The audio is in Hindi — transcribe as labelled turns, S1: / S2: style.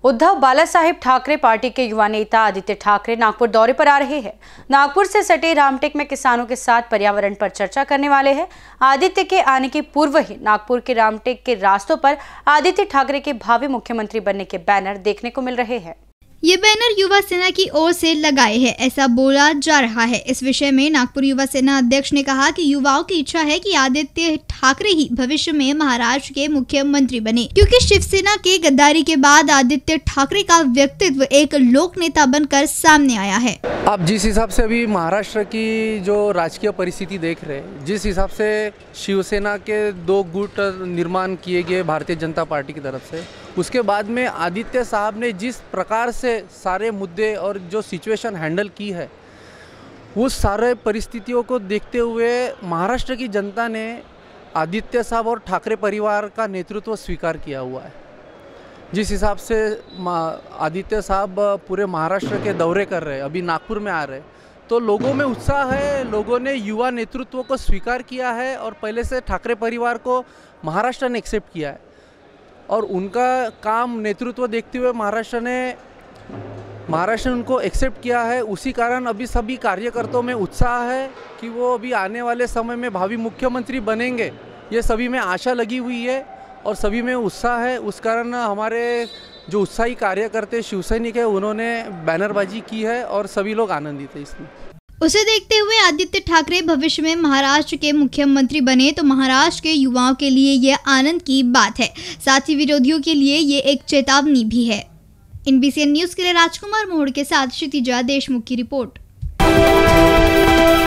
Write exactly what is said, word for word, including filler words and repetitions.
S1: उद्धव बालासाहेब ठाकरे पार्टी के युवा नेता आदित्य ठाकरे नागपुर दौरे पर आ रहे हैं। नागपुर से सटे रामटेक में किसानों के साथ पर्यावरण पर चर्चा करने वाले हैं। आदित्य के आने के पूर्व ही नागपुर के रामटेक के रास्तों पर आदित्य ठाकरे के भावी मुख्यमंत्री बनने के बैनर देखने को मिल रहे हैं।
S2: ये बैनर युवा सेना की ओर से लगाए हैं, ऐसा बोला जा रहा है। इस विषय में नागपुर युवा सेना अध्यक्ष ने कहा कि युवाओं की इच्छा है कि आदित्य ठाकरे ही भविष्य में महाराष्ट्र के मुख्यमंत्री बने, क्योंकि शिवसेना के गद्दारी के बाद आदित्य ठाकरे का व्यक्तित्व एक लोक नेता बनकर सामने आया है।
S3: आप जिस हिसाब से अभी महाराष्ट्र की जो राजकीय परिस्थिति देख रहे हैं, जिस हिसाब से शिवसेना के दो गुट निर्माण किए गए भारतीय जनता पार्टी की तरफ से, उसके बाद में आदित्य साहब ने जिस प्रकार से सारे मुद्दे और जो सिचुएशन हैंडल की है, उस सारे परिस्थितियों को देखते हुए महाराष्ट्र की जनता ने आदित्य साहब और ठाकरे परिवार का नेतृत्व स्वीकार किया हुआ है। जिस हिसाब से आदित्य साहब पूरे महाराष्ट्र के दौरे कर रहे हैं, अभी नागपुर में आ रहे हैं, तो लोगों में उत्साह है। लोगों ने युवा नेतृत्व को स्वीकार किया है और पहले से ठाकरे परिवार को महाराष्ट्र ने एक्सेप्ट किया है और उनका काम नेतृत्व देखते हुए महाराष्ट्र ने महाराष्ट्र ने उनको एक्सेप्ट किया है। उसी कारण अभी सभी कार्यकर्ताओं में उत्साह है कि वो अभी आने वाले समय में भावी मुख्यमंत्री बनेंगे। ये सभी में आशा लगी हुई है और सभी में उत्साह है। उस कारण हमारे जो उत्साही कार्यकर्ता शिवसैनिक है, उन्होंने बैनरबाजी की है और सभी लोग आनंदित है इसमें।
S2: उसे देखते हुए आदित्य ठाकरे भविष्य में महाराष्ट्र के मुख्यमंत्री बने तो महाराष्ट्र के युवाओं के लिए ये आनंद की बात है, साथ ही विरोधियों के लिए ये एक चेतावनी भी है। एनबीसी न्यूज के लिए राजकुमार मोहड़ के साथ क्षितिजा देशमुख की रिपोर्ट।